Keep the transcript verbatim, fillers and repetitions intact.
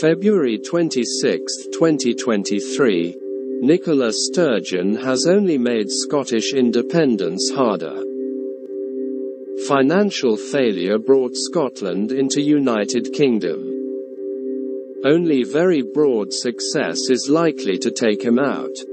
February twenty-sixth, twenty twenty-three, Nicola Sturgeon has only made Scottish independence harder. Financial failure brought Scotland into United Kingdom. Only very broad success is likely to take him out.